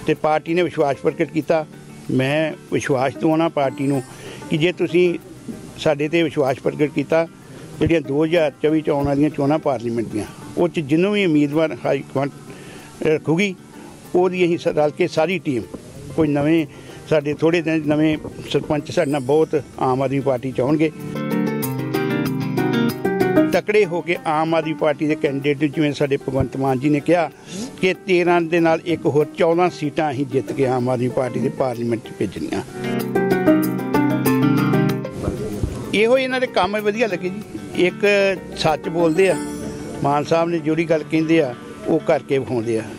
तो पार्टी ने विश्वास प्रगट किया। मैं विश्वास दवाना पार्टी नूं कि जे तुसीं साडे ते विश्वास प्रगट किया जिहड़ियां 2024 च आउण वालीआं चोणां पार्लीमेंट दीआं उह च जिन्नों भी उम्मीदवार हाईकमान रखूगी उहदी असीं रल के सारी टीम कोई नवें साडे थोड़े दिन नवें सरपंच साडे नाल बहुत आम आदमी पार्टी च आउणगे। तकड़े होकर आम आदमी पार्टी के कैंडीडेट जिवें साडे भगवंत मान जी ने कहा कि 13 दे नाल एक होर 14 सीटां असीं जित के आम आदमी पार्टी के पार्लीमेंट भेजनियां। इहो इन्हां दे काम वधिया लगे जी। एक सच बोलते आ, मान साहब ने जिहड़ी गल कहिंदे आ वो करके विखाउंदे आ।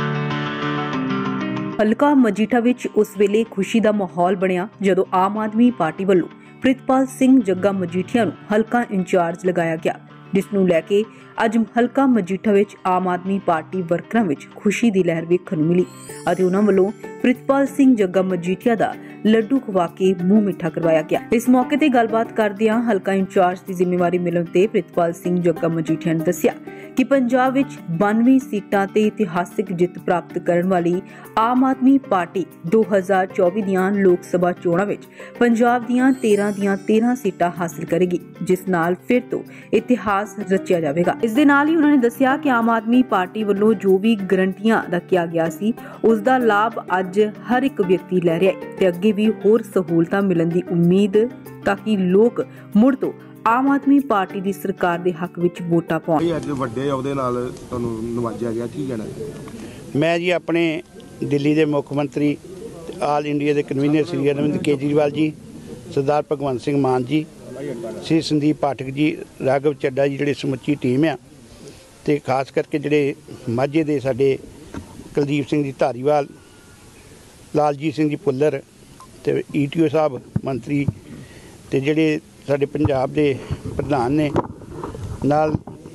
हलका मजीठा विच उस वेले खुशी का माहौल बनिया जदों आम आदमी पार्टी वालों प्रितपाल सिंह जग्गा मजीठिया नूं हलका इंचार्ज लगाया गया, जिसनूं लैके अज हलका मजीठा विच आम आदमी पार्टी वर्करां विच खुशी की लहर वेखण नूं मिली अते उन्हां वल्लों प्रितपाल सिंह जग्गा मजीठिया दा लड्डू खवा के मूँह मिठा करवाया गया। इस मौके ते गलबात करदियां हलका इंचार्ज की जिम्मेवारी मिलण ते प्रितपाल सिंह जग्गा मजीठिया ने दस्सिया कि पंजाब विच 92 सीटां ते इतिहासिक जित प्राप्त करन वाली आम आदमी पार्टी 2024 दियां लोक सभा चोणां विच पंजाब दियां 13 सीटां हासिल करेगी, जिस नाल फिर तो इतिहास रचिया जावेगा। इस दे नाल ही उन्होंने दस्सिया कि आम आदमी पार्टी वल्लों जो भी गारंटियां दा किया गया सी उस दा लाभ अज हर एक व्यक्ति ले रहा है ते अगे भी होर सहूलतां मिलण दी उम्मीद ताकि लोग मुड़ तो आम आदमी पार्टी की सरकार के हक में वोटां पाउण। अज वड्डे अहुदे नाल तुहानूं नवाजिया गया, की कहना? मैं जी अपने दिल्ली के मुख्यमंत्री आल इंडिया के कन्वीनर श्री अरविंद केजरीवाल जी, सरदार भगवंत सिंह मान जी, श्री संदीप पाठक जी, राघव चड्डा जी, जिहड़ी समुची टीम आ ते खास करके जिहड़े माझे दे साडे कुलदीप सिंह जी धारीवाल, लालजीत सिंह जी भुल्लर ते ETO साहब मंत्री ते जिहड़े साडे पंजाब दे प्रधान ने नाल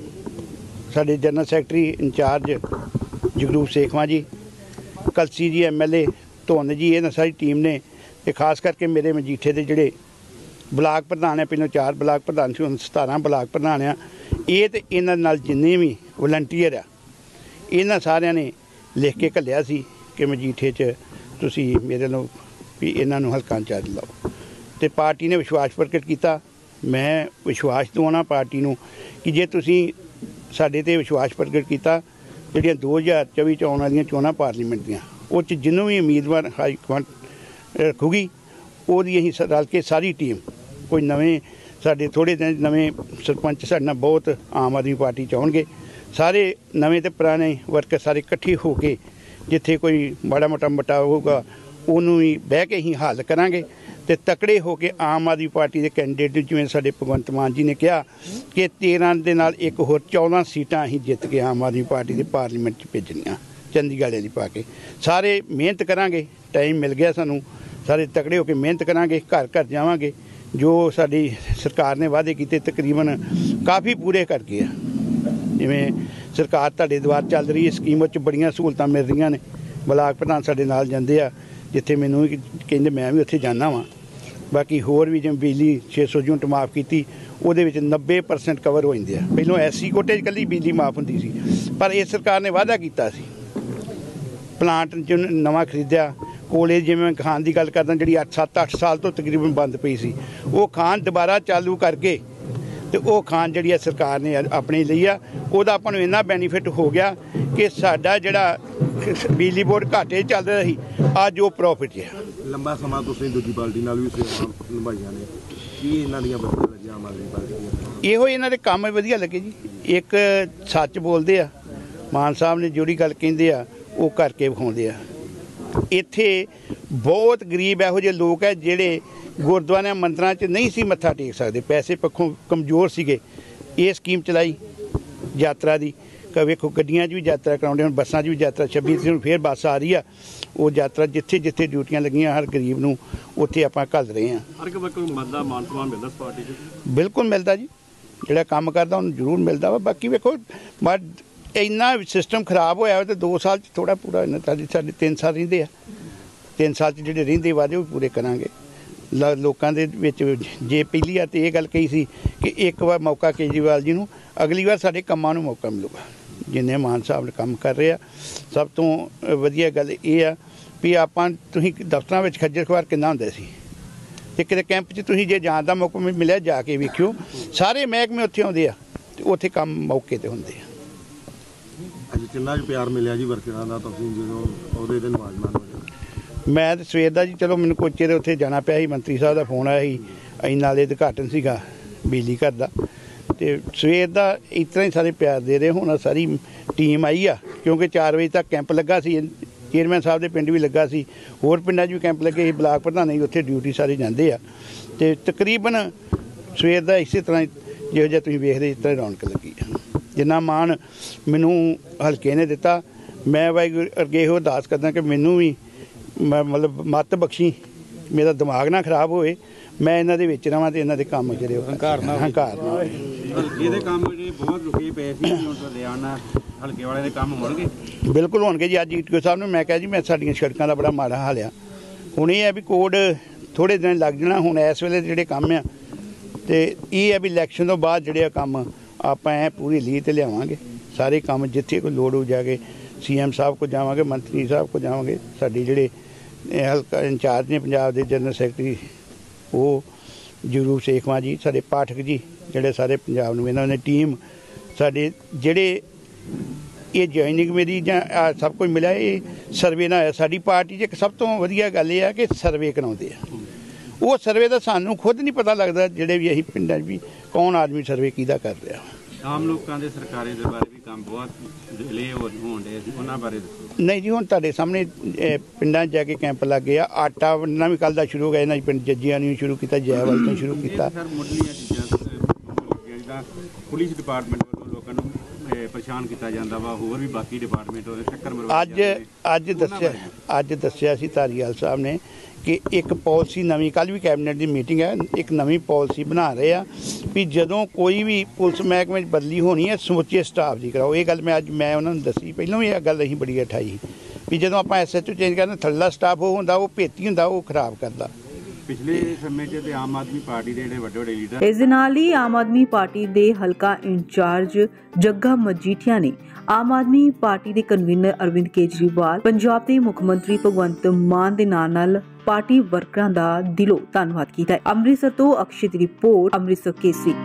साडे general secretary incharge Jagroop Sekhwan ji, Kalsi ji MLA Dhun जी, इन्हां सारी टीम ने ते खास करके मेरे मजीठे दे जिहड़े ब्लाक प्रधान है, पहलों 4 ब्लाक प्रधान से हुण 17 ब्लाक प्रधान आ, ये ते इन्हां नाल जिन्ने भी वलंटीयर आ इन्हां सारिਆਂ ने लिख के घल्लिया सी कि मजीठे च तुसीं मेरे नाल भी इन्हां नूं हलका इंचार्ज लाओ ते पार्टी ने विश्वास प्रगट किया। मैं विश्वास दवाना पार्टी नूं कि जे तुसीं साडे ते विश्वास प्रगट किया जिहड़ियां 2024 च आउण वालीआं चोणां पार्लीमेंट दीआं उह च जिन्नों भी उम्मीदवार हाईकमान रखूगी उहदी असीं रल के सारी टीम कोई नवें साडे थोड़े दिन नवें सरपंच साडे नाल बहुत आम आदमी पार्टी च आउणगे। सारे नवें ते पुराने वर्कर सारे इकट्ठे होके जिथे कोई माड़ा मोटा मटाव होगा उन्होंने भी बह के ही हल करांगे ते तकड़े होकर आम आदमी पार्टी के कैंडीडेट जिवें साडे भगवंत मान जी ने कहा कि 13 दे नाल एक होर 14 सीटां असीं जित के आम आदमी पार्टी के पार्लीमेंट च भेजनियां चंडीगढ़ वाली पा के। सारे मेहनत करांगे, टाइम मिल गया सानूं, सारे तकड़े होकर मेहनत करांगे, घर घर जावांगे, जो साडी सरकार ने वादे कीते तकरीबन काफ़ी पूरे कर गए आ। जिवें सरकार तुहाडे द्वार चल रही है, स्कीम च बड़ियां सहूलतां मिल रही ने, ब्लाक प्रधान साडे नाल जांदे आ, जिथे मैनूं कहंदे मैं भी उत्थे जाना वां। बाकी होर भी जिवें बिजली 600 यूनिट माफ़ की, ਉਹਦੇ ਵਿੱਚ 90% कवर हो जाते हैं। पहलों SC कोटे कल्ली बिजली माफ़ होंदी सी, पर इस सरकार ने वादा किया सी प्लांट जो नवा खरीदिया कोले जिवें खान की गल करदा जी 7-8 साल तो तकरीबन बंद पई सी, वो खान दोबारा चालू करके तो वो खान जी सरकार ने अपने ਲਈ ਆ ਉਹਦਾ ਆਪਾਂ ਨੂੰ ਇੰਨਾ ਬੈਨੀਫਿਟ ਹੋ ਗਿਆ कि ਸਾਡਾ ਜਿਹੜਾ बिजली बोर्ड घाटे चल रहा ਸੀ ਅੱਜ ਉਹ प्रॉफिट है। लंबा समा तुसीं दूजी पार्टी नाल भी सेवा निभाईਆਂ ने, की इन्हां ਦੀਆਂ ਵਧੀਆ ਲੱਗੀਆਂ ਆਮ ਆਦਮੀ ਪਾਰਟੀ ਦੀਆਂ? ਇਹੋ ਇਹਨਾਂ ਦੇ ਕੰਮ ਵਧੀਆ ਲੱਗੇ ਜੀ। ਇੱਕ ਸੱਚ ਬੋਲਦੇ ਆ, ਮਾਨ ਸਾਹਿਬ ਨੇ ਜਿਹੜੀ ਗੱਲ ਕਹਿੰਦੇ ਆ ਉਹ ਕਰਕੇ ਵਿਖਾਉਂਦੇ ਆ। ਇੱਥੇ ਬਹੁਤ ਗਰੀਬ ਇਹੋ ਜਿਹੇ ਲੋਕ ਹੈ ਜਿਹੜੇ ਗੁਰਦੁਆਰਿਆਂ ਮੰਦਰਾਂ 'ਚ ਨਹੀਂ ਸੀ ਮੱਥਾ ਟੇਕ ਸਕਦੇ, ਪੈਸੇ ਪੱਖੋਂ ਕਮਜ਼ੋਰ ਸੀਗੇ। ਇਹ ਸਕੀਮ ਚਲਾਈ ਯਾਤਰਾ ਦੀ, ਵੇਖੋ ਗੱਡੀਆਂ 'ਚ ਵੀ ਯਾਤਰਾ ਕਰਾਉਂਦੇ, ਹੁਣ ਬੱਸਾਂ 'ਚ ਵੀ ਯਾਤਰਾ 26 ਤਰੀਕ ਨੂੰ ਫਿਰ ਬੱਸ ਆ ਰਹੀ ਆ। ਉਹ ਯਾਤਰਾ ਜਿੱਥੇ ਜਿੱਥੇ ਡਿਊਟੀਆਂ ਲੱਗੀਆਂ ਹਰ ਗਰੀਬ ਨੂੰ ਉੱਥੇ ਆਪਾਂ ਘੱਲ ਰਹੇ ਹਾਂ। ਬਿਲਕੁਲ ਮਿਲਦਾ ਜੀ, ਜਿਹੜਾ ਕੰਮ ਕਰਦਾ ਉਹਨੂੰ ਜ਼ਰੂਰ ਮਿਲਦਾ ਵਾ। ਬਾਕੀ ਵੇਖੋ ਇੰਨਾ ਸਿਸਟਮ ਖਰਾਬ ਹੋਇਆ ਤਾਂ 2 ਸਾਲ 'ਚ ਥੋੜ੍ਹਾ ਪੂਰਾ ਇਹਨਾਂ ਸਾਡੇ 3 ਸਾਲ ਰਹਿੰਦੇ ਆ, 3 ਸਾਲ 'ਚ ਜਿਹੜੇ ਰਹਿੰਦੇ ਵਾਅਦੇ ਉਹ ਵੀ ਪੂਰੇ ਕਰਾਂਗੇ। ਲੋਕਾਂ ਦੇ ਵਿੱਚ ਜੇ ਪਹਿਲੀ ਵਾਰ ਤਾਂ ਇਹ ਗੱਲ ਕਹੀ ਸੀ ਕਿ ਇੱਕ ਵਾਰ ਮੌਕਾ ਕੇਜਰੀਵਾਲ ਜੀ ਨੂੰ, ਅਗਲੀ ਵਾਰ ਸਾਡੇ ਕੰਮਾਂ ਨੂੰ ਮੌਕਾ ਮਿਲੂਗਾ। ਜਿੰਨੇ ਮਾਨ ਸਾਹਿਬ ਨੇ ਕੰਮ ਕਰ ਰਹੇ ਆ, ਸਭ ਤੋਂ ਵਧੀਆ ਗੱਲ ਇਹ ਆ ਵੀ ਆਪਾਂ ਤੁਸੀਂ ਦਫ਼ਤਰਾਂ ਵਿੱਚ ਖੱਜਲ ਖੁਆਰ ਕਿੰਨਾ ਹੁੰਦੇ ਸੀ ਤੇ ਕਿਤੇ ਕੈਂਪ 'ਚ ਤੁਸੀਂ ਜੇ ਜਾਣ ਦਾ ਮੌਕਾ ਮਿਲਿਆ ਜਾ ਕੇ ਵੇਖਿਓ, ਸਾਰੇ ਮਹਿਕਮੇ ਉੱਥੇ ਆਉਂਦੇ ਆ ਤੇ ਉੱਥੇ ਕੰਮ ਮੌਕੇ ਤੇ ਹੁੰਦੇ ਆ। ਅੱਜ ਕਿੰਨਾ ਕੁ ਪਿਆਰ ਮਿਲਿਆ ਜੀ ਵਰਕਰਾਂ ਦਾ ਤੁਸੀਂ ਜਦੋਂ ਉਹਦੇ ਦੇ ਨੌਜਵਾਨ ਹੋਏ? ਮੈਂ ਤਾਂ ਸਵੇਰ ਦਾ ਜੀ ਚਲੋ ਮੈਨੂੰ ਕੋਈ ਚਿਰ ਉੱਥੇ ਜਾਣਾ ਪਿਆ ਸੀ, ਮੰਤਰੀ ਸਾਹਿਬ ਦਾ ਫੋਨ ਆਇਆ ਸੀ, ਅਸੀਂ ਨਾਲੇ ਉਦਘਾਟਨ ਸੀਗਾ ਬਿਜਲੀ ਘਰ ਦਾ, ਤੇ ਸਵੇਰ ਦਾ ਇਸ ਤਰ੍ਹਾਂ ਹੀ ਸਾਰੇ ਪਿਆਰ ਦੇ ਰਹੇ। ਹੁਣ ਸਾਰੀ ਟੀਮ ਆਈ ਆ ਕਿਉਂਕਿ 4 ਵਜੇ ਤੱਕ ਕੈਂਪ ਲੱਗਾ ਸੀ, ਚੇਅਰਮੈਨ ਸਾਹਿਬ ਦੇ ਪਿੰਡ ਵੀ ਲੱਗਾ ਸੀ, ਹੋਰ ਪਿੰਡਾਂ 'ਚ ਵੀ ਕੈਂਪ ਲੱਗੇ ਸੀ, ਬਲਾਕ ਪ੍ਰਧਾਨ ਵੀ ਉੱਥੇ ਡਿਊਟੀ ਸਾਰੇ ਜਾਂਦੇ ਆ, ਤੇ ਤਕਰੀਬਨ ਸਵੇਰ ਦਾ ਇਸੇ ਤਰ੍ਹਾਂ ਜਿਹੋ ਜਿਹਾ ਤੁਸੀਂ ਵੇਖਦੇ ਇਸ ਤਰ੍ਹਾਂ ਰੌਣਕ ਲੱਗੀ ਆ। ਜਿੰਨਾ ਮਾਣ ਮੈਨੂੰ ਹਲਕੇ ਨੇ ਦਿੱਤਾ, ਮੈਂ ਵਾਹਿਗੁਰੂ ਅੱਗੇ ਇਹੋ ਅਰਦਾਸ ਕਰਦਾ ਕਿ ਮੈਨੂੰ ਵੀ ਮਤਲਬ ਮੱਤ ਬਖਸ਼ੀ, ਮੇਰਾ ਦਿਮਾਗ ਨਾ ਖਰਾਬ ਹੋਏ, ਮੈਂ ਇਹਨਾਂ ਦੇ ਵਿੱਚ ਰਵਾਂ ਤੇ ਇਹਨਾਂ ਦੇ ਕੰਮ ਜਿਹੜੇ ਹੰਕਾਰ ਨਾ ਹੋਵੇ। ਹਲਕੇ ਦੇ ਕੰਮ ਜਿਹੜੇ ਬਹੁਤ ਰੁਕੇ ਪਏ ਸੀ, ਹੁਣ ਤੋਂ ਲਿਆਉਣਾ ਹਲਕੇ ਵਾਲੇ ਦੇ ਕੰਮ ਹੋਣਗੇ। ਬਿਲਕੁਲ ਹੋਣਗੇ ਜੀ। ਅੱਜ ਈਟੀਓ ਸਾਹਿਬ ਨੂੰ ਮੈਂ ਕਿਹਾ ਜੀ, ਮੈਂ ਸਾਡੀਆਂ ਸੜਕਾਂ ਦਾ ਬੜਾ ਮਾੜਾ ਹਾਲ ਆ, ਹੁਣ ਇਹ ਹੈ ਵੀ ਕੋਡ ਥੋੜ੍ਹੇ ਦਿਨ ਲੱਗ ਜਾਣਾ। ਹੁਣ ਇਸ ਵੇਲੇ ਜਿਹੜੇ ਕੰਮ ਆ ਤੇ ਇਹ ਹੈ ਵੀ ਇਲੈਕਸ਼ਨ ਤੋਂ ਬਾਅਦ ਜਿਹੜੇ ਕੰਮ ਆਪਾਂ ਐ ਪੂਰੀ ਲੀਹ ਤੇ ਲਿਆਵਾਂਗੇ। ਸਾਰੇ ਕੰਮ ਜਿੱਥੇ ਕੋਈ ਲੋੜ ਹੋ ਜਾਗੇ CM ਸਾਹਿਬ ਕੋਲ ਜਾਵਾਂਗੇ, ਮੰਤਰੀ ਸਾਹਿਬ ਕੋਲ ਜਾਵਾਂਗੇ, ਸਾਡੇ ਜਿਹੜੇ ਹਲਕਾ ਇੰਚਾਰਜ ਨੇ ਪੰਜਾਬ ਦੇ ਜਨਰਲ ਸੈਕਟਰੀ ਉਹ ਜਗਰੂਪ ਸੇਖਵਾਂ ਜੀ, ਸਾਡੇ ਪਾਠਕ ਜੀ ਜਿਹੜੇ ਸਾਰੇ ਪੰਜਾਬ ਨੂੰ, ਇਹਨਾਂ ਨੇ ਟੀਮ ਸਾਡੇ ਜਿਹੜੇ ਇਹ ਜੁਆਇਨਿੰਗ ਮੇਰੀ ਜਾਂ ਸਭ ਕੁਝ ਮਿਲਿਆ, ਇਹ ਸਰਵੇ ਨਾਲ ਹੋਇਆ। ਸਾਡੀ ਪਾਰਟੀ 'ਚ ਇੱਕ ਸਭ ਤੋਂ ਵਧੀਆ ਗੱਲ ਇਹ ਆ ਕਿ ਸਰਵੇ ਕਰਾਉਂਦੇ ਆ। ਉਹ ਸਰਵੇ ਦਾ ਸਾਨੂੰ ਖੁਦ ਨਹੀਂ ਪਤਾ ਲੱਗਦਾ, ਜਿਹੜੇ ਵੀ ਅਸੀਂ ਪਿੰਡਾਂ 'ਚ ਵੀ ਕੌਣ ਆਦਮੀ ਸਰਵੇ ਕਿਹਦਾ ਕਰ ਰਿਹਾ। ਆਮ ਲੋਕਾਂ ਦੇ ਸਰਕਾਰੀ ਦੇ ਬਾਰੇ ਵੀ ਕੰਮ ਬਹੁਤ ਡਿਲੇ ਹੋਣ ਡੇ ਸੀ, ਉਹਨਾਂ ਬਾਰੇ ਦੱਸੋ। ਨਹੀਂ ਜੀ, ਹੁਣ ਤੁਹਾਡੇ ਸਾਹਮਣੇ ਪਿੰਡਾਂ 'ਚ ਜਾ ਕੇ ਕੈਂਪ ਲੱਗ ਗਏ ਆ। ਆਟਾ ਵੰਡਣਾ ਵੀ ਕੱਲ੍ਹ ਦਾ ਸ਼ੁਰੂ ਹੋ ਗਿਆ, ਇਹਨਾਂ ਪਿੰਡ ਜੱਜੀਆਂ ਨੇ ਸ਼ੁਰੂ ਕੀਤਾ, ਜੈਵਾਲ ਤੋਂ ਸ਼ੁਰੂ ਕੀਤਾ। ਸਰ ਮੁੱਢਲੀਆਂ ਚੀਜ਼ਾਂ ਜਿੱਦਾਂ ਪੁਲਿਸ ਡਿਪਾਰਟਮੈਂਟ ਵੱਲੋਂ ਲੋਕਾਂ ਨੂੰ ਪਰੇਸ਼ਾਨ ਕੀਤਾ ਜਾਂਦਾ ਵਾ, ਹੋਰ ਵੀ ਬਾਕੀ ਡਿਪਾਰਟਮੈਂਟ ਉਹਦੇ ਚੱਕਰ ਮਰਵਾਏ ਅੱਜ ਦੱਸਿਆ ਸੀ ਧਾਰੀਵਾਲ ਸਾਹਿਬ ਨੇ ਕਿ ਇੱਕ ਪਾਲਿਸੀ ਨਵੀਂ, ਕੱਲ੍ਹ ਵੀ ਕੈਬਨਿਟ ਦੀ ਮੀਟਿੰਗ ਹੈ, ਇੱਕ ਨਵੀਂ ਪਾਲਿਸੀ ਬਣਾ ਰਹੇ ਆ ਵੀ ਜਦੋਂ ਕੋਈ ਵੀ ਪੁਲਿਸ ਮਹਿਕਮੇ 'ਚ ਬਦਲੀ ਹੋਣੀ ਹੈ ਸਮੁੱਚੇ ਸਟਾਫ ਦੀ ਕਰਾਓ। ਇਹ ਗੱਲ ਮੈਂ ਉਹਨਾਂ ਨੂੰ ਦੱਸੀ, ਪਹਿਲਾਂ ਵੀ ਇਹ ਗੱਲ ਅਸੀਂ ਬੜੀ ਉਠਾਈ ਵੀ ਜਦੋਂ ਆਪਾਂ SHO ਚੇਂਜ ਕਰਨਾ, ਥੱਲਾ ਸਟਾਫ ਉਹ ਹੁੰਦਾ, ਉਹ ਭੇਤੀ ਹੁੰਦਾ, ਉਹ ਖਰਾਬ ਕਰਦਾ। ਪਿਛਲੇ ਸਮੇਂ 'ਚ ਤੇ ਆਮ ਆਦਮੀ ਪਾਰਟੀ ਦੇ ਜਿਹੜੇ ਵੱਡੇ ਵੱਡੇ ਲੀਡਰ, ਇਸ ਦੇ ਨਾਲ ਹੀ ਆਮ ਆਦਮੀ ਪਾਰਟੀ ਦੇ ਹਲਕਾ ਇੰਚਾਰਜ ਜੱਗਾ ਮਜੀਠੀਆ ਨੇ ਆਮ ਆਦਮੀ ਪਾਰਟੀ ਦੇ ਕਨਵੀਨਰ ਅਰਵਿੰਦ ਕੇਜਰੀਵਾਲ, ਪੰਜਾਬ ਦੇ ਮੁੱਖ ਮੰਤਰੀ ਭਗਵੰਤ ਮਾਨ ਦੇ ਨਾਲ ਪਾਰਟੀ ਵਰਕਰਾਂ ਦਾ ਦਿਲੋਂ ਧੰਨਵਾਦ ਕੀਤਾ ਹੈ। ਅੰਮ੍ਰਿਤਸਰ ਤੋਂ ਅਕਸ਼ੇ ਦੀ ਰਿਪੋਰਟ, ਅੰਮ੍ਰਿਤਸਰ ਕੇਸਰੀ।